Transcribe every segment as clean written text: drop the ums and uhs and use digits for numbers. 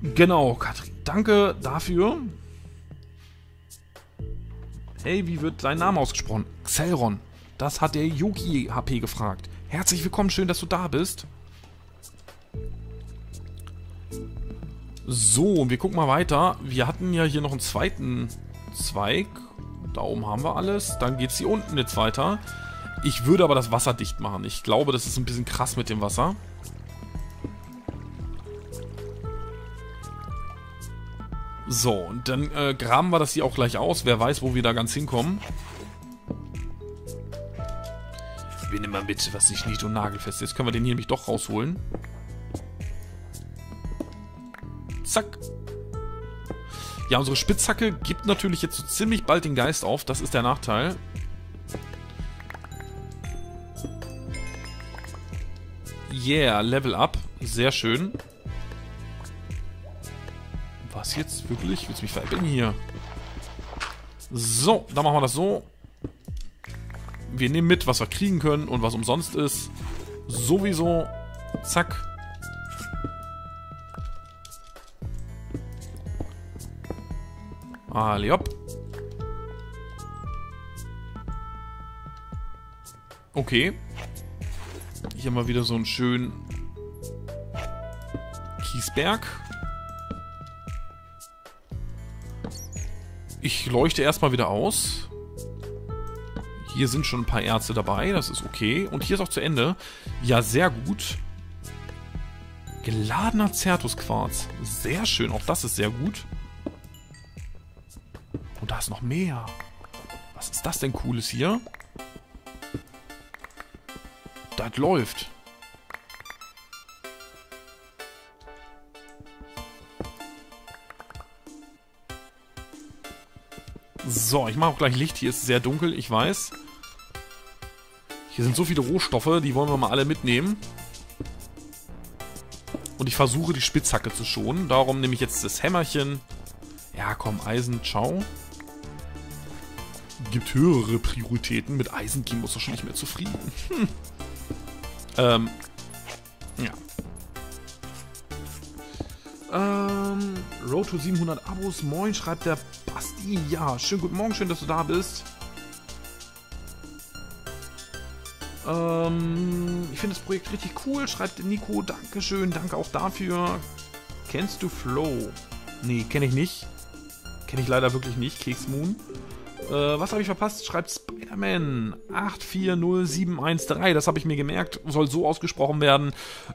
Genau, Katrin. Danke dafür. Hey, wie wird dein Name ausgesprochen? Xelron. Das hat der Yogi HP gefragt. Herzlich willkommen, schön, dass du da bist. So, wir gucken mal weiter. Wir hatten ja hier noch einen zweiten Zweig. Da oben haben wir alles. Dann geht es hier unten jetzt weiter. Ich würde aber das Wasser dicht machen. Ich glaube, das ist ein bisschen krass mit dem Wasser. So, und dann graben wir das hier auch gleich aus. Wer weiß, wo wir da ganz hinkommen. Ich bin immer mit, was nicht nied- und nagelfest ist. Jetzt können wir den hier nämlich doch rausholen. Zack. Ja, unsere Spitzhacke gibt natürlich jetzt so ziemlich bald den Geist auf. Das ist der Nachteil. Yeah, Level Up. Sehr schön. Was jetzt? Wirklich? Willst du mich veräppeln hier? So, dann machen wir das so. Wir nehmen mit, was wir kriegen können und was umsonst ist. Sowieso. Zack. Alle hopp. Okay. Hier haben wir wieder so einen schönen Kiesberg. Ich leuchte erstmal wieder aus. Hier sind schon ein paar Erze dabei, das ist okay. Und hier ist auch zu Ende. Ja, sehr gut. Geladener Zertusquarz. Sehr schön, auch das ist sehr gut. Und da ist noch mehr. Was ist das denn Cooles hier? Das läuft. So, ich mache auch gleich Licht. Hier ist es sehr dunkel, ich weiß. Hier sind so viele Rohstoffe, die wollen wir mal alle mitnehmen. Und ich versuche, die Spitzhacke zu schonen. Darum nehme ich jetzt das Hämmerchen. Ja, komm, Eisen, ciao. Gibt höhere Prioritäten. Mit Eisen gehen muss doch schon nicht mehr zufrieden. Ja. Road to 700 Abos. Moin, schreibt der Basti. Ja, schönen guten Morgen, schön, dass du da bist. Ich finde das Projekt richtig cool, schreibt Nico. Dankeschön, danke auch dafür. Kennst du Flow? Nee, kenne ich nicht. Kenne ich leider wirklich nicht, Keksmoon. Was habe ich verpasst? Schreibt Spider-Man 840713. Das habe ich mir gemerkt. Soll so ausgesprochen werden.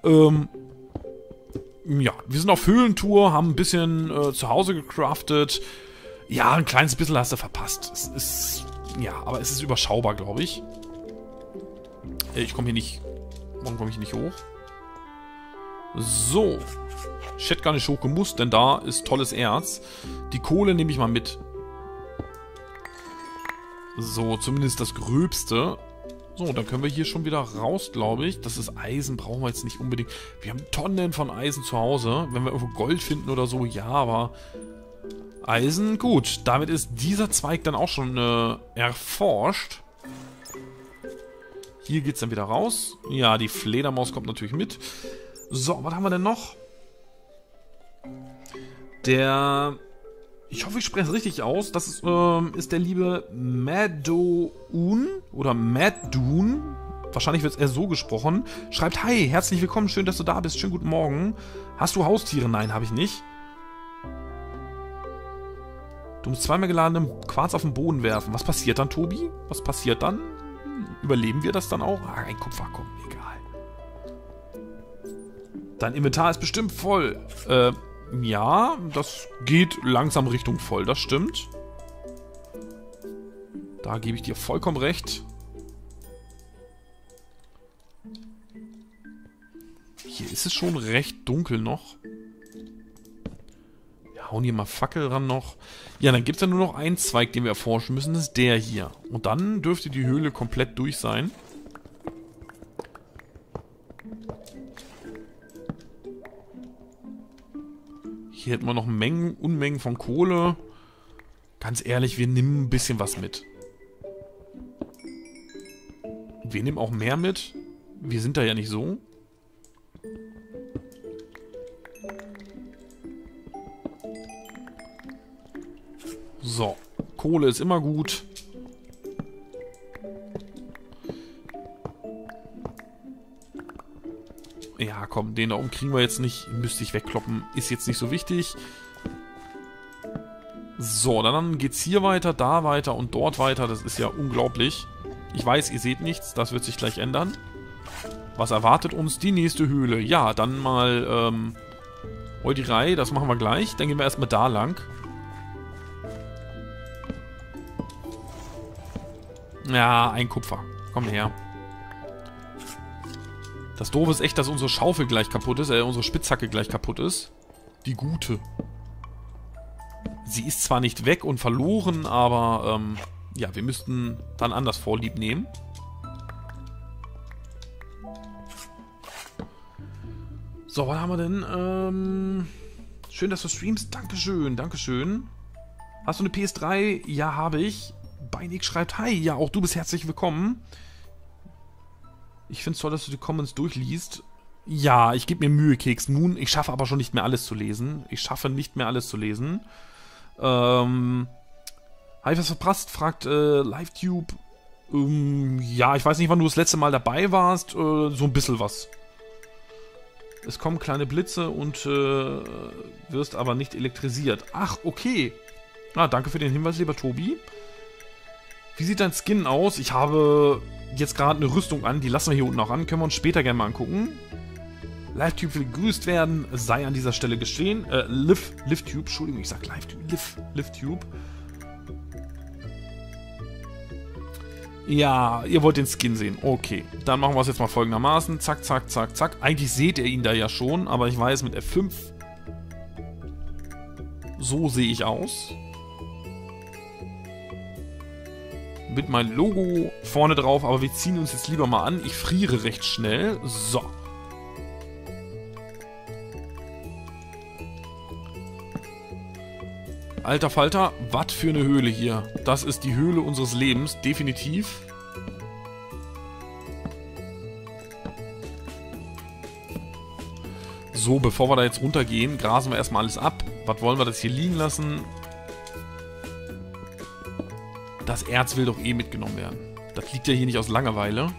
Ja, wir sind auf Höhlentour, haben ein bisschen zu Hause gecraftet. Ja, ein kleines bisschen hast du verpasst. Es ist, ja, aber es ist überschaubar, glaube ich. Ich komme hier nicht... Warum komme ich nicht hoch? So. Ich hätte gar nicht hochgemusst, denn da ist tolles Erz. Die Kohle nehme ich mal mit. So, zumindest das Gröbste. So, dann können wir hier schon wieder raus, glaube ich. Das ist Eisen, brauchen wir jetzt nicht unbedingt. Wir haben Tonnen von Eisen zu Hause. Wenn wir irgendwo Gold finden oder so, ja, aber... Eisen, gut. Damit ist dieser Zweig dann auch schon erforscht. Hier geht es dann wieder raus. Ja, die Fledermaus kommt natürlich mit. So, was haben wir denn noch? Der... Ich hoffe, ich spreche es richtig aus. Das ist der liebe Madoon oder Maddoon. Wahrscheinlich wird es eher so gesprochen. Schreibt, hi, herzlich willkommen, schön, dass du da bist. Schönen guten Morgen. Hast du Haustiere? Nein, habe ich nicht. Du musst zweimal geladenen Quarz auf den Boden werfen. Was passiert dann, Tobi? Was passiert dann? Überleben wir das dann auch? Ah, ein Kupfer, komm, egal. Dein Inventar ist bestimmt voll. Ja, das geht langsam Richtung voll, das stimmt. Da gebe ich dir vollkommen recht. Hier ist es schon recht dunkel noch. Wir hauen hier mal Fackel ran noch. Ja, dann gibt es ja nur noch einen Zweig, den wir erforschen müssen. Das ist der hier. Und dann dürfte die Höhle komplett durch sein. Hier hätten wir noch Mengen, Unmengen von Kohle. Ganz ehrlich, wir nehmen ein bisschen was mit. Wir nehmen auch mehr mit. Wir sind da ja nicht so. So, Kohle ist immer gut. Ja, komm, den da oben kriegen wir jetzt nicht. Müsste ich wegkloppen. Ist jetzt nicht so wichtig. So, dann geht's hier weiter, da weiter und dort weiter. Das ist ja unglaublich. Ich weiß, ihr seht nichts. Das wird sich gleich ändern. Was erwartet uns? Die nächste Höhle. Ja, dann mal, Eudirei. Das machen wir gleich. Dann gehen wir erstmal da lang. Ja, ein Kupfer. Komm her. Das Doofe ist echt, dass unsere Schaufel gleich kaputt ist, unsere Spitzhacke gleich kaputt ist. Die gute. Sie ist zwar nicht weg und verloren, aber, ja, wir müssten dann anders Vorlieb nehmen. So, was haben wir denn? Schön, dass du streamst. Dankeschön, Dankeschön. Hast du eine PS3? Ja, habe ich. Beinig schreibt, hi, ja, auch du bist herzlich willkommen. Ich finde es toll, dass du die Comments durchliest. Ja, ich gebe mir Mühe, Keks Moon. Ich schaffe aber schon nicht mehr alles zu lesen. Habe ich was verpasst? Fragt LiveTube. Ja, ich weiß nicht, wann du das letzte Mal dabei warst. So ein bisschen was. Es kommen kleine Blitze und wirst aber nicht elektrisiert. Ach, okay. Ah, danke für den Hinweis, lieber Tobi. Wie sieht dein Skin aus? Ich habe jetzt gerade eine Rüstung an. Die lassen wir hier unten auch an. Können wir uns später gerne mal angucken. LiveTube will gegrüßt werden. Sei an dieser Stelle geschehen. LiveTube. Entschuldigung, ich sag LiveTube. LiveTube. Ja, ihr wollt den Skin sehen. Okay, dann machen wir es jetzt mal folgendermaßen. Zack, zack, zack, zack. Eigentlich seht ihr ihn da ja schon, aber ich weiß, mit F5 so sehe ich aus. Mit meinem Logo vorne drauf, aber wir ziehen uns jetzt lieber mal an. Ich friere recht schnell. So. Alter Falter, was für eine Höhle hier. Das ist die Höhle unseres Lebens, definitiv. So, bevor wir da jetzt runtergehen, grasen wir erstmal alles ab. Was wollen wir das hier liegen lassen? Das Erz will doch eh mitgenommen werden. Das liegt ja hier nicht aus Langeweile.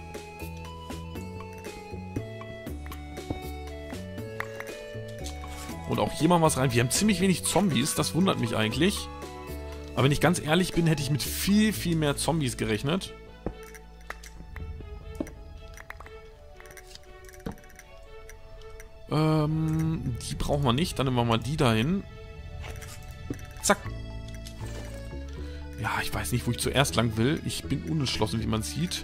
Und auch hier machen wir was rein. Wir haben ziemlich wenig Zombies, das wundert mich eigentlich. Aber wenn ich ganz ehrlich bin, hätte ich mit viel, viel mehr Zombies gerechnet. Die brauchen wir nicht. Dann nehmen wir mal die dahin. Zack. Ja, ich weiß nicht, wo ich zuerst lang will. Ich bin unentschlossen, wie man sieht.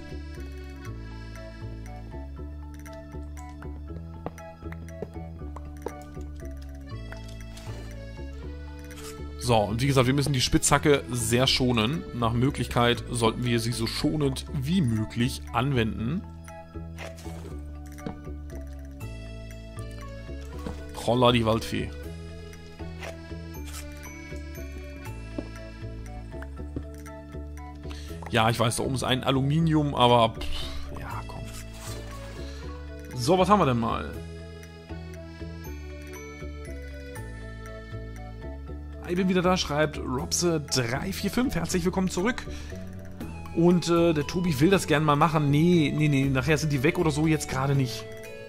So, und wie gesagt, wir müssen die Spitzhacke sehr schonen. Nach Möglichkeit sollten wir sie so schonend wie möglich anwenden. Holla die Waldfee. Ja, ich weiß, da oben ist ein Aluminium, aber pff, ja, komm. So, was haben wir denn mal? Ich bin wieder da, schreibt Robse345. Herzlich willkommen zurück. Und der Tobi will das gerne mal machen. Nee, nachher sind die weg oder so, jetzt gerade nicht.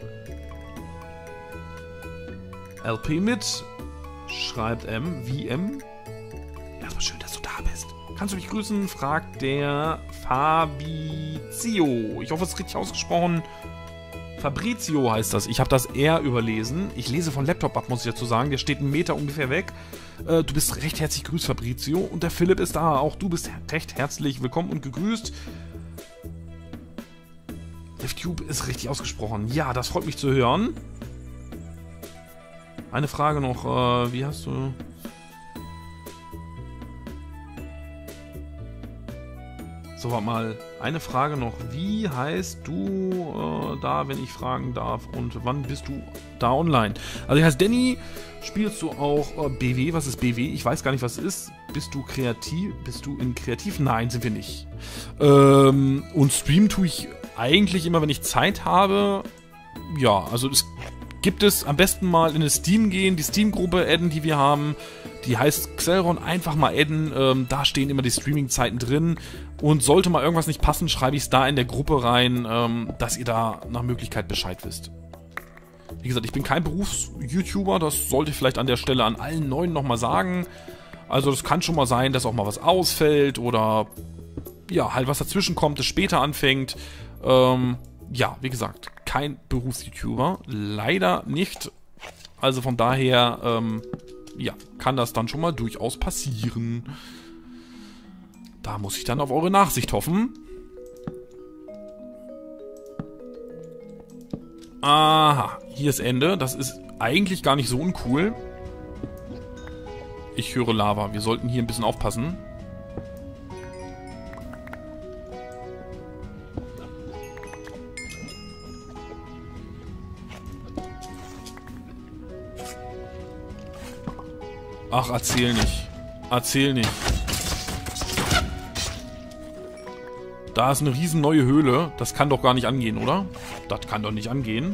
LP mit, schreibt VM. Erstmal schön, dass du da bist. Kannst du mich grüßen? Fragt der Fabrizio. Ich hoffe, es ist richtig ausgesprochen. Fabrizio heißt das. Ich habe das R überlesen. Ich lese von Laptop ab, muss ich dazu sagen. Der steht 1 Meter ungefähr weg. Du bist recht herzlich gegrüßt, Fabrizio. Und der Philipp ist da. Auch du bist recht herzlich willkommen und gegrüßt. LiveTube ist richtig ausgesprochen. Ja, das freut mich zu hören. Eine Frage noch. Wie hast du... So, warte mal. Eine Frage noch. Wie heißt du da, wenn ich fragen darf? Und wann bist du da online? Also, ich heiße Danny. Spielst du auch BW? Was ist BW? Ich weiß gar nicht, was es ist. Bist du kreativ? Bist du in kreativ? Nein, sind wir nicht. Und streamen tue ich eigentlich immer, wenn ich Zeit habe. Ja, also es gibt es am besten mal in eine Steam gehen, die Steam-Gruppe adden, die wir haben. Die heißt Xelron, einfach mal adden. Da stehen immer die Streaming-Zeiten drin. Und sollte mal irgendwas nicht passen, schreibe ich es da in der Gruppe rein, dass ihr da nach Möglichkeit Bescheid wisst. Wie gesagt, ich bin kein Berufs-YouTuber, das sollte ich vielleicht an der Stelle an allen Neuen nochmal sagen. Also das kann schon mal sein, dass auch mal was ausfällt oder ja, halt was dazwischen kommt, das später anfängt. Ja, wie gesagt, kein Berufs-YouTuber, leider nicht. Also von daher, ja, kann das dann schon mal durchaus passieren. Da muss ich dann auf eure Nachsicht hoffen. Aha, hier ist Ende. Das ist eigentlich gar nicht so uncool. Ich höre Lava. Wir sollten hier ein bisschen aufpassen. Ach, erzähl nicht. Erzähl nicht. Da ist eine riesen neue Höhle. Das kann doch gar nicht angehen, oder? Das kann doch nicht angehen.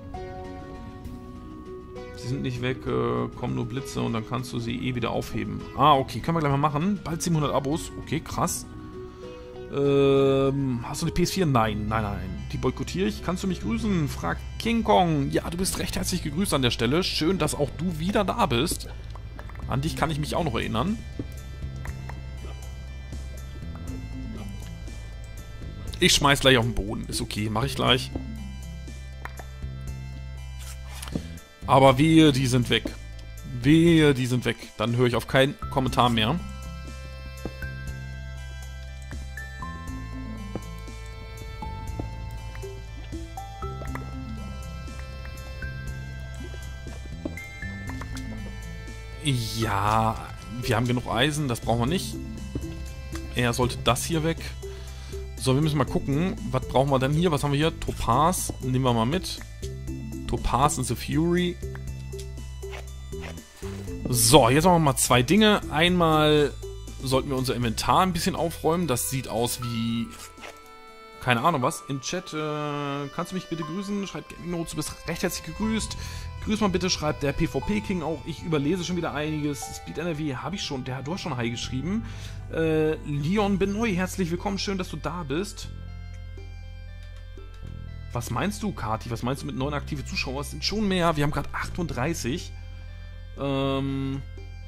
Sie sind nicht weg, kommen nur Blitze und dann kannst du sie eh wieder aufheben. Ah, okay, können wir gleich mal machen. Bald 700 Abos. Okay, krass. Hast du eine PS4? Nein, nein, nein. Die boykottiere ich. Kannst du mich grüßen? Fragt King Kong. Ja, du bist recht herzlich gegrüßt an der Stelle. Schön, dass auch du wieder da bist. An dich kann ich mich auch noch erinnern. Ich schmeiß gleich auf den Boden. Ist okay, mache ich gleich. Aber wehe, die sind weg. Wehe, die sind weg. Dann höre ich auf keinen Kommentar mehr. Ja, wir haben genug Eisen, das brauchen wir nicht. Eher sollte das hier weg. So, wir müssen mal gucken, was brauchen wir denn hier? Was haben wir hier? Topaz, nehmen wir mal mit. Topaz and the Fury. So, jetzt machen wir mal zwei Dinge. Einmal sollten wir unser Inventar ein bisschen aufräumen. Das sieht aus wie... keine Ahnung was. Im Chat, kannst du mich bitte grüßen? Schreibt Gaming Notes, du bist recht herzlich gegrüßt. Grüß mal bitte, schreibt der PvP King auch. Ich überlese schon wieder einiges. Speed NRW habe ich schon. Du hast schon Hi geschrieben. Leon Benoy, herzlich willkommen. Schön, dass du da bist. Was meinst du, Kati? Was meinst du mit 9 aktive Zuschauer? Es sind schon mehr. Wir haben gerade 38. Und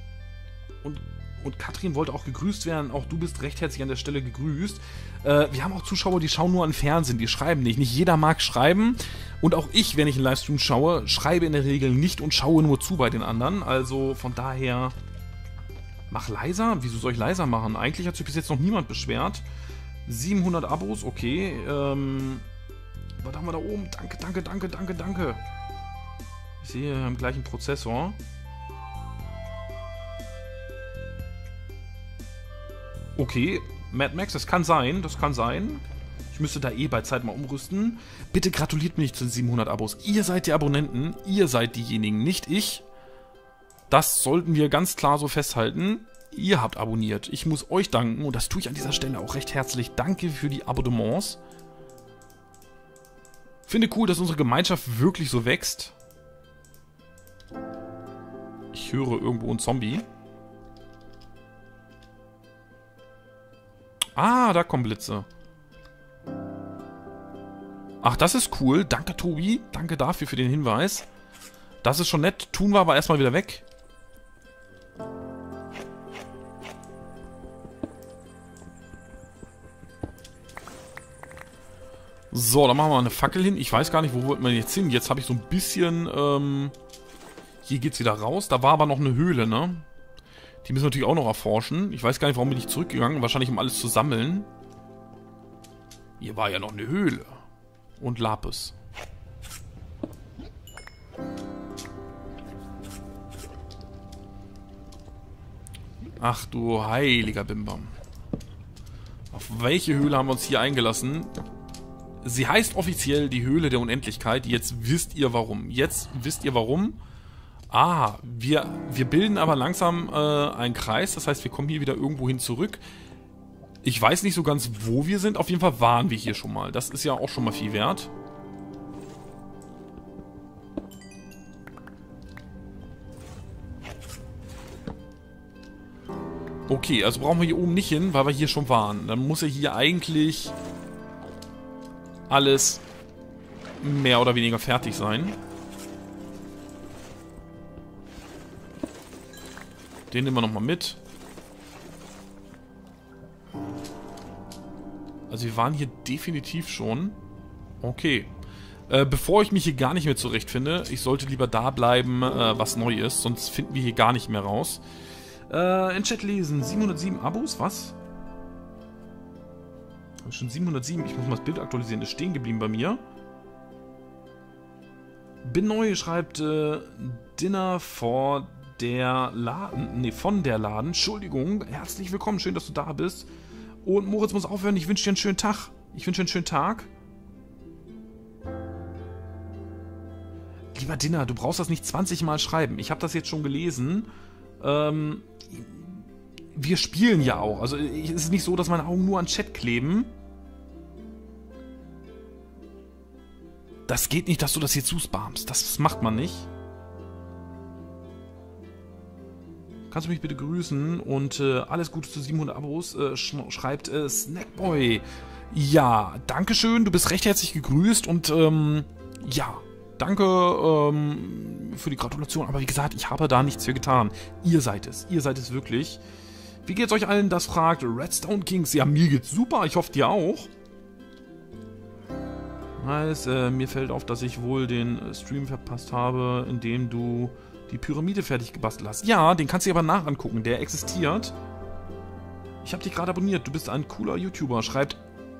Katrin wollte auch gegrüßt werden. Auch du bist recht herzlich an der Stelle gegrüßt. Wir haben auch Zuschauer, die schauen nur an Fernsehen. Die schreiben nicht. Nicht jeder mag schreiben. Und auch ich, wenn ich einen Livestream schaue, schreibe in der Regel nicht und schaue nur zu bei den anderen. Also von daher... Mach leiser? Wieso soll ich leiser machen? Eigentlich hat sich bis jetzt noch niemand beschwert. 700 Abos, okay. Was haben wir da oben? Danke, danke, danke, danke, danke. Ich sehe, wir haben gleich einen Prozessor. Okay, Mad Max, das kann sein, das kann sein. Ich müsste da eh bei Zeit mal umrüsten. Bitte gratuliert mir nicht zu den 700 Abos. Ihr seid die Abonnenten, ihr seid diejenigen, nicht ich. Das sollten wir ganz klar so festhalten. Ihr habt abonniert. Ich muss euch danken und das tue ich an dieser Stelle auch recht herzlich. Danke für die Abonnements. Finde cool, dass unsere Gemeinschaft wirklich so wächst. Ich höre irgendwo einen Zombie. Ah, da kommen Blitze. Ach, das ist cool. Danke, Tobi. Danke dafür für den Hinweis. Das ist schon nett. Tun wir aber erstmal wieder weg. So, dann machen wir mal eine Fackel hin. Ich weiß gar nicht, wo wollten wir jetzt hin. Jetzt habe ich so ein bisschen... hier geht's wieder raus. Da war aber noch eine Höhle, ne? Die müssen wir natürlich auch noch erforschen. Ich weiß gar nicht, warum bin ich zurückgegangen. Wahrscheinlich, um alles zu sammeln. Hier war ja noch eine Höhle. Und Lapis. Ach du heiliger Bimbam. Auf welche Höhle haben wir uns hier eingelassen? Sie heißt offiziell die Höhle der Unendlichkeit. Jetzt wisst ihr warum. Jetzt wisst ihr warum. Ah, wir bilden aber langsam einen Kreis. Das heißt, wir kommen hier wieder irgendwo hin zurück. Ich weiß nicht so ganz, wo wir sind. Auf jeden Fall waren wir hier schon mal. Das ist ja auch schon mal viel wert. Okay, also brauchen wir hier oben nicht hin, weil wir hier schon waren. Dann muss ja hier eigentlich alles mehr oder weniger fertig sein. Den nehmen wir nochmal mit. Also wir waren hier definitiv schon. Okay. Bevor ich mich hier gar nicht mehr zurechtfinde, ich sollte lieber da bleiben, was neu ist, sonst finden wir hier gar nicht mehr raus. In Chat lesen, 707 Abos, was? Schon 707, ich muss mal das Bild aktualisieren, ist stehen geblieben bei mir. Bin neu, schreibt Dinner for der Laden, nee, von der Laden, Entschuldigung, herzlich willkommen, schön, dass du da bist. Und Moritz muss aufhören, ich wünsche dir einen schönen Tag. Ich wünsche dir einen schönen Tag. Lieber Dinner, du brauchst das nicht 20 Mal schreiben. Ich habe das jetzt schon gelesen. Wir spielen ja auch. Also es ist nicht so, dass meine Augen nur an Chat kleben. Das geht nicht, dass du das hier zuspamst. Das macht man nicht. Kannst du mich bitte grüßen? Und alles Gute zu 700 Abos. Schreibt Snackboy. Ja, dankeschön. Du bist recht herzlich gegrüßt. Und ja, danke für die Gratulation. Aber wie gesagt, ich habe da nichts für getan. Ihr seid es. Ihr seid es wirklich. Wie geht's euch allen? Das fragt Redstone Kings. Ja, mir geht's super. Ich hoffe, dir auch. Nice. Mir fällt auf, dass ich wohl den Stream verpasst habe, in dem du die Pyramide fertig gebastelt hast. Ja, den kannst du dir aber nachangucken. Der existiert. Ich habe dich gerade abonniert. Du bist ein cooler YouTuber. Schreibt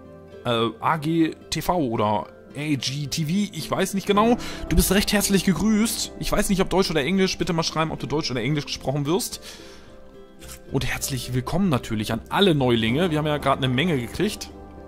AGTV oder AGTV. Ich weiß nicht genau. Du bist recht herzlich gegrüßt. Ich weiß nicht, ob Deutsch oder Englisch. Bitte mal schreiben, ob du Deutsch oder Englisch gesprochen wirst. Und herzlich willkommen natürlich an alle Neulinge. Wir haben ja gerade eine Menge gekriegt.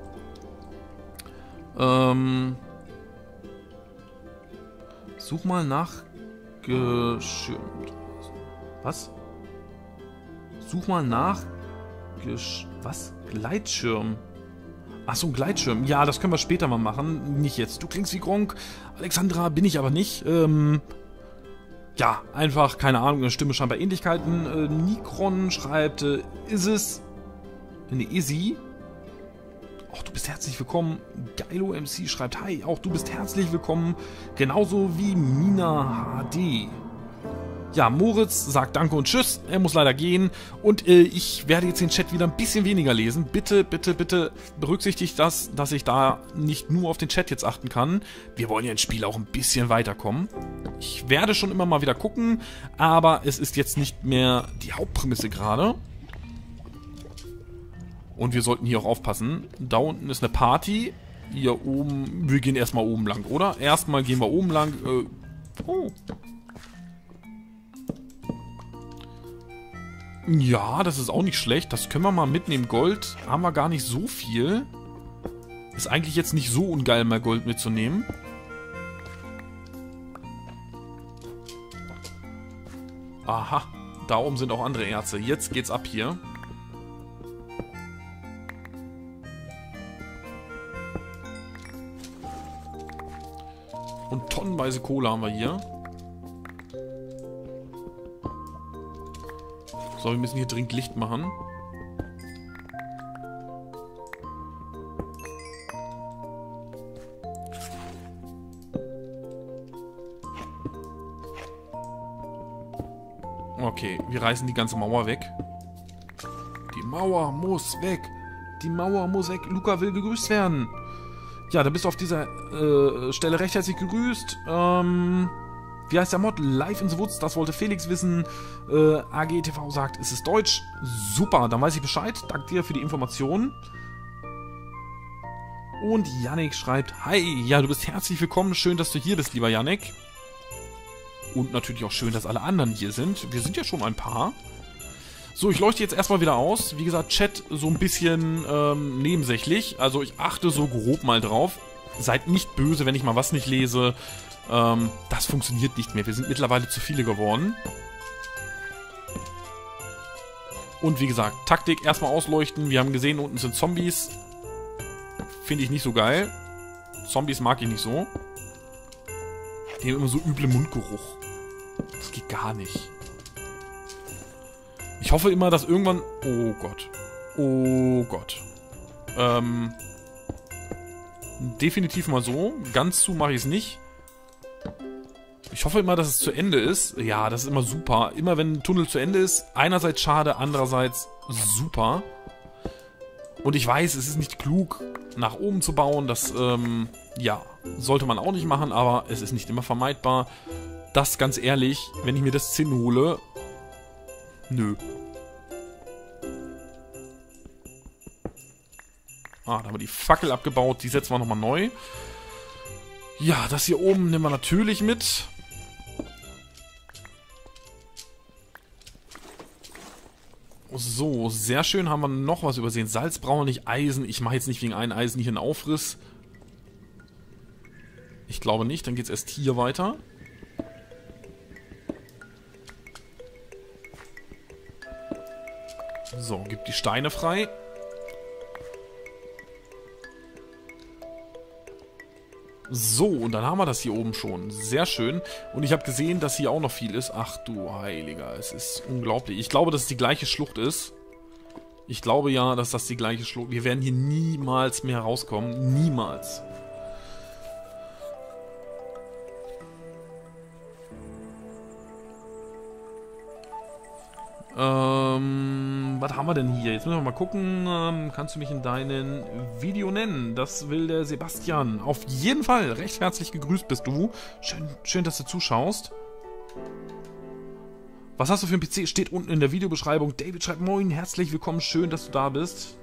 Such mal nach geschirmt. Was? Such mal nach was? Gleitschirm. Achso, ein Gleitschirm. Ja, das können wir später mal machen. Nicht jetzt. Du klingst wie Gronk. Alexandra bin ich aber nicht. Ja, einfach, keine Ahnung, eine Stimme scheinbar Ähnlichkeiten. Nikron schreibt, ist es? Ne, Izzy. Auch du bist herzlich willkommen. Geilo MC schreibt, hi, auch du bist herzlich willkommen. Genauso wie Mina HD. Ja, Moritz sagt danke und tschüss. Er muss leider gehen. Und ich werde jetzt den Chat wieder ein bisschen weniger lesen. Bitte, bitte, bitte berücksichtigt das, dass ich da nicht nur auf den Chat jetzt achten kann. Wir wollen ja ins Spiel auch ein bisschen weiterkommen. Ich werde schon immer mal wieder gucken, aber es ist jetzt nicht mehr die Hauptprämisse gerade. Und wir sollten hier auch aufpassen. Da unten ist eine Party. Hier oben, wir gehen erstmal oben lang, oder? Erstmal gehen wir oben lang. Oh. Ja, das ist auch nicht schlecht. Das können wir mal mitnehmen. Gold haben wir gar nicht so viel. Ist eigentlich jetzt nicht so ungeil, mal Gold mitzunehmen. Aha, da oben sind auch andere Erze. Jetzt geht's ab hier. Und tonnenweise Kohle haben wir hier. So, wir müssen hier dringend Licht machen. Okay, wir reißen die ganze Mauer weg. Die Mauer muss weg. Die Mauer muss weg. Luca will gegrüßt werden. Ja, da bist du auf dieser Stelle recht herzlich gegrüßt. Wie heißt der Mod? Live in the Woods, das wollte Felix wissen. AGTV sagt, es ist Deutsch. Super, dann weiß ich Bescheid. Danke dir für die Information. Und Yannick schreibt, hi, ja, du bist herzlich willkommen. Schön, dass du hier bist, lieber Yannick. Und natürlich auch schön, dass alle anderen hier sind. Wir sind ja schon ein paar. So, ich leuchte jetzt erstmal wieder aus. Wie gesagt, Chat so ein bisschen nebensächlich. Also ich achte so grob mal drauf. Seid nicht böse, wenn ich mal was nicht lese. Das funktioniert nicht mehr. Wir sind mittlerweile zu viele geworden. Und wie gesagt, Taktik erstmal ausleuchten. Wir haben gesehen, unten sind Zombies. Finde ich nicht so geil. Zombies mag ich nicht so. Die haben immer so üble Mundgeruch. Das geht gar nicht. Ich hoffe immer, dass irgendwann... Oh Gott. Oh Gott. Definitiv mal so. Ganz zu mache ich es nicht. Ich hoffe immer, dass es zu Ende ist. Ja, das ist immer super. Immer wenn ein Tunnel zu Ende ist, einerseits schade, andererseits super. Und ich weiß, es ist nicht klug, nach oben zu bauen. Das, ja, sollte man auch nicht machen, aber es ist nicht immer vermeidbar. Das, ganz ehrlich, wenn ich mir das 10 hole... Nö. Ah, da haben wir die Fackel abgebaut. Die setzen wir nochmal neu. Ja, das hier oben nehmen wir natürlich mit. So, sehr schön. Haben wir noch was übersehen. Salz brauchen wir nicht, Eisen. Ich mache jetzt nicht wegen einem Eisen hier einen Aufriss. Ich glaube nicht. Dann geht es erst hier weiter. So, gibt die Steine frei. So, und dann haben wir das hier oben schon. Sehr schön. Und ich habe gesehen, dass hier auch noch viel ist. Ach du Heiliger, es ist unglaublich. Ich glaube, dass es die gleiche Schlucht ist. Ich glaube ja, dass das die gleiche Schlucht ist. Wir werden hier niemals mehr rauskommen. Niemals. Was haben wir denn hier? Jetzt müssen wir mal gucken. Kannst du mich in deinem Video nennen? Das will der Sebastian. Auf jeden Fall. Recht herzlich gegrüßt bist du. Schön, dass du zuschaust. Was hast du für ein PC? Steht unten in der Videobeschreibung. David schreibt moin. Herzlich willkommen. Schön, dass du da bist.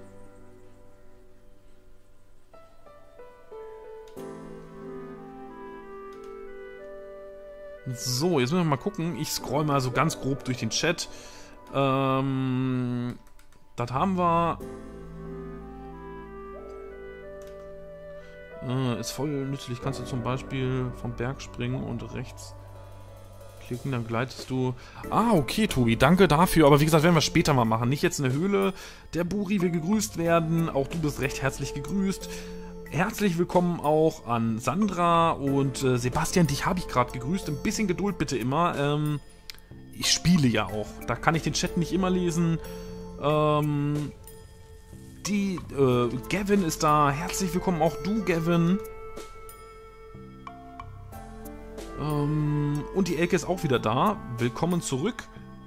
So, jetzt müssen wir mal gucken. Ich scroll mal so ganz grob durch den Chat. Das haben wir. Ist voll nützlich. Kannst du zum Beispiel vom Berg springen und rechts klicken, dann gleitest du. Ah, okay, Tobi, danke dafür. Aber wie gesagt, werden wir später mal machen. Nicht jetzt in der Höhle. Der Buri will gegrüßt werden. Auch du bist recht herzlich gegrüßt. Herzlich willkommen auch an Sandra und Sebastian. Dich habe ich gerade gegrüßt. Ein bisschen Geduld bitte immer. Ich spiele ja auch. Da kann ich den Chat nicht immer lesen. Gavin ist da. Herzlich willkommen auch du, Gavin. Und die Elke ist auch wieder da. Willkommen zurück.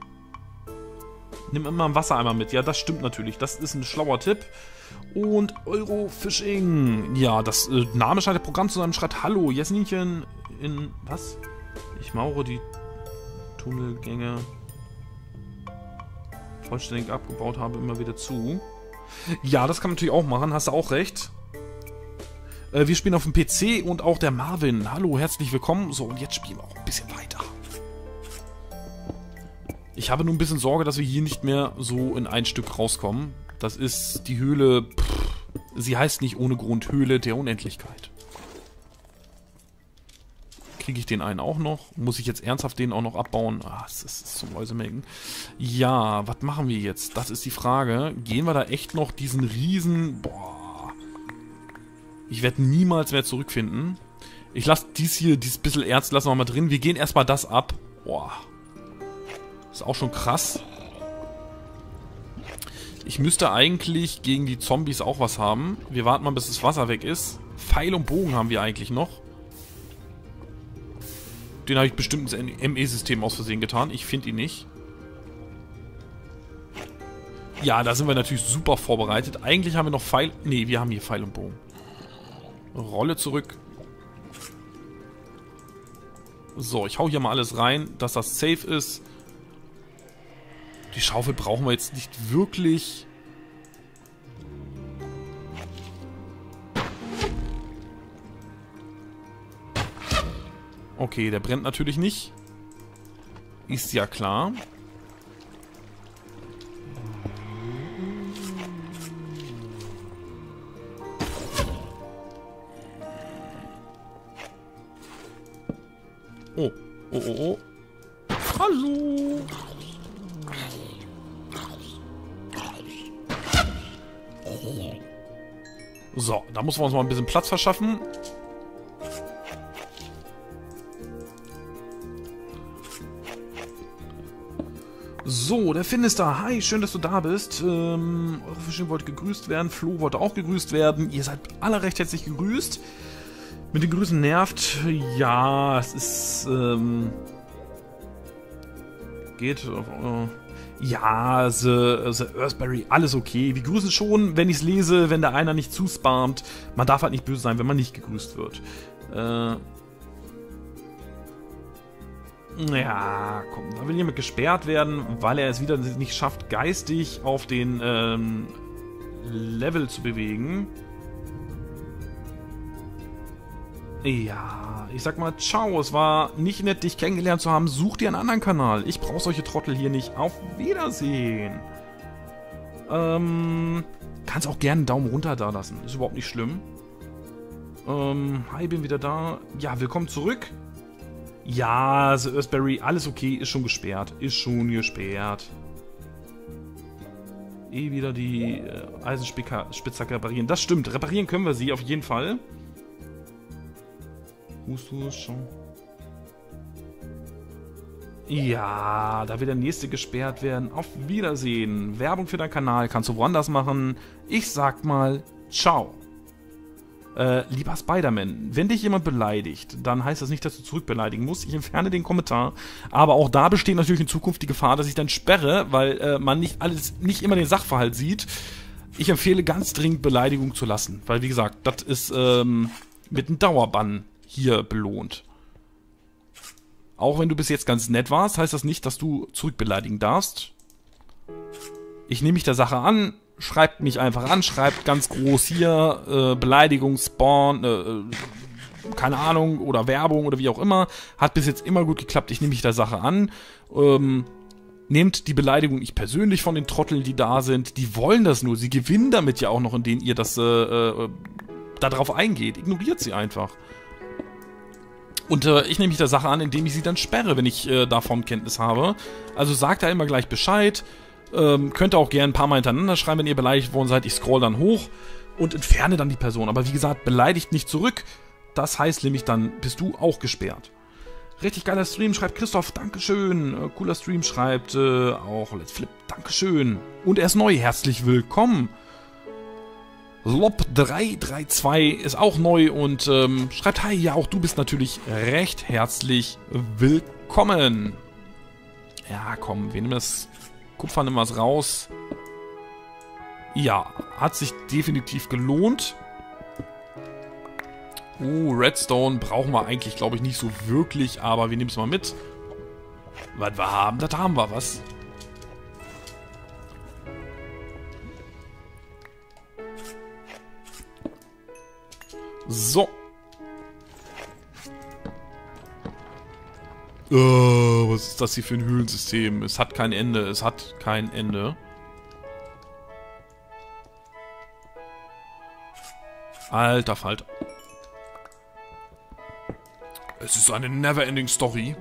Nimm immer einen Wassereimer mit. Ja, das stimmt natürlich. Das ist ein schlauer Tipp. Und Eurofishing. Ja, das Name scheint das Programm zu sein. Schreibt Hallo, Jasminchen in... Was? Ich maure die Tunnelgänge vollständig abgebaut habe, immer wieder zu. Ja, das kann man natürlich auch machen. Hast du auch recht. Wir spielen auf dem PC und auch der Marvin. Hallo, herzlich willkommen. So, und jetzt spielen wir auch ein bisschen weiter. Ich habe nur ein bisschen Sorge, dass wir hier nicht mehr so in ein Stück rauskommen. Das ist die Höhle... sie heißt nicht ohne Grund Höhle der Unendlichkeit. Kriege ich den einen auch noch? Muss ich jetzt ernsthaft den auch noch abbauen? Ah, das ist zum Mäusemelken. Ja, was machen wir jetzt? Das ist die Frage. Gehen wir da echt noch diesen riesen... Boah. Ich werde niemals mehr zurückfinden. Ich lasse dieses bisschen Erz lassen wir mal drin. Wir gehen erstmal das ab. Boah. Ist auch schon krass. Ich müsste eigentlich gegen die Zombies auch was haben. Wir warten mal, bis das Wasser weg ist. Pfeil und Bogen haben wir eigentlich noch. Den habe ich bestimmt ins ME-System aus Versehen getan. Ich finde ihn nicht. Ja, da sind wir natürlich super vorbereitet. Eigentlich haben wir noch Pfeil... Ne, wir haben hier Pfeil und Bogen. Rolle zurück. So, ich hau hier mal alles rein, dass das safe ist. Die Schaufel brauchen wir jetzt nicht wirklich. Okay, der brennt natürlich nicht. Ist ja klar. Oh, oh, oh, oh. Hallo. So, da müssen wir uns mal ein bisschen Platz verschaffen. So, der Finn ist da. Hi, schön, dass du da bist. Eure Fischchen wollte gegrüßt werden. Flo wollte auch gegrüßt werden. Ihr seid alle recht herzlich gegrüßt. Mit den Grüßen nervt. Ja, es ist, geht. Ja, The Earthberry, alles okay. Wir grüßen schon, wenn ich es lese, wenn der einer nicht zuspammt. Man darf halt nicht böse sein, wenn man nicht gegrüßt wird. Ja, komm, da will jemand gesperrt werden, weil er es wieder nicht schafft, geistig auf den Level zu bewegen. Ja, ich sag mal, ciao, es war nicht nett, dich kennengelernt zu haben. Such dir einen anderen Kanal. Ich brauche solche Trottel hier nicht. Auf Wiedersehen. Kannst auch gerne einen Daumen runter da lassen. Ist überhaupt nicht schlimm. Hi, bin wieder da. Ja, willkommen zurück. Ja, The Earthberry, alles okay, ist schon gesperrt. Ist schon gesperrt. Wieder die Eisenspitzhacke reparieren. Das stimmt, reparieren können wir sie auf jeden Fall. Schon. Ja, da will der nächste gesperrt werden. Auf Wiedersehen. Werbung für deinen Kanal kannst du woanders machen. Ich sag mal, ciao. Lieber Spider-Man, wenn dich jemand beleidigt, dann heißt das nicht, dass du zurückbeleidigen musst. Ich entferne den Kommentar. Aber auch da besteht natürlich in Zukunft die Gefahr, dass ich dann sperre, weil man nicht immer den Sachverhalt sieht. Ich empfehle ganz dringend, Beleidigung zu lassen. Weil, wie gesagt, das ist mit einem Dauerbann hier belohnt. Auch wenn du bis jetzt ganz nett warst, heißt das nicht, dass du zurückbeleidigen darfst. Ich nehme mich der Sache an, schreibt mich einfach an, schreibt ganz groß hier, Beleidigung, Spawn, keine Ahnung, oder Werbung oder wie auch immer. Hat bis jetzt immer gut geklappt, ich nehme mich der Sache an. Nehmt die Beleidigung nicht persönlich von den Trotteln, die da sind. Die wollen das nur, sie gewinnen damit ja auch noch, indem ihr das darauf eingeht. Ignoriert sie einfach. Und ich nehme mich der Sache an, indem ich sie dann sperre, wenn ich davon Kenntnis habe. Also sagt da immer gleich Bescheid. Könnt ihr auch gerne ein paar Mal hintereinander schreiben, wenn ihr beleidigt worden seid. Ich scroll dann hoch und entferne dann die Person. Aber wie gesagt, beleidigt nicht zurück. Das heißt nämlich, dann bist du auch gesperrt. Richtig geiler Stream, schreibt Christoph, Dankeschön. Cooler Stream, schreibt auch Let's Flip, Dankeschön. Und er ist neu, herzlich willkommen. Lob332 ist auch neu und schreibt, hi, ja, auch du bist natürlich recht herzlich willkommen. Ja, komm, wir nehmen das Kupfer, nehmen wir es raus. Ja, hat sich definitiv gelohnt. Redstone brauchen wir eigentlich, glaube ich, nicht so wirklich, aber wir nehmen es mal mit. Was wir haben, das haben wir, was? So. Was ist das hier für ein Höhlensystem? Es hat kein Ende. Es hat kein Ende. Alter Falter. Es ist eine never-ending Story.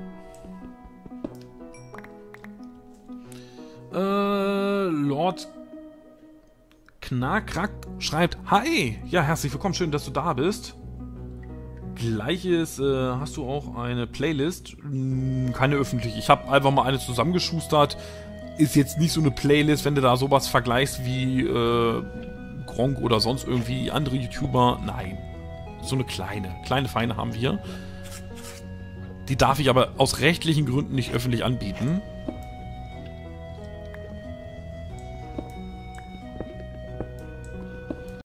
Lord Knarkrack schreibt, hi! Ja, herzlich willkommen, schön, dass du da bist. Gleiches, hast du auch eine Playlist? Keine öffentliche. Ich habe einfach mal eine zusammengeschustert. Ist jetzt nicht so eine Playlist, wenn du da sowas vergleichst wie Gronk oder sonst irgendwie andere YouTuber. Nein. So eine kleine feine haben wir. Die darf ich aber aus rechtlichen Gründen nicht öffentlich anbieten.